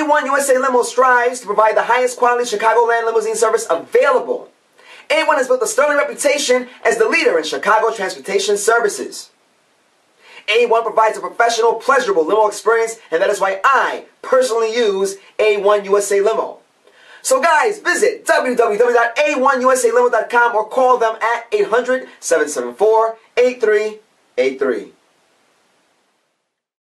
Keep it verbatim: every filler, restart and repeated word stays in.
one U S A Limo strives to provide the highest quality Chicagoland limousine service available. A one has built a sterling reputation as the leader in Chicago transportation services. A one provides a professional, pleasurable limo experience, and that is why I personally use A one U S A Limo. So guys, visit w w w dot a one u s a limo dot com or call them at eight hundred, seven seven four, eight three eight three.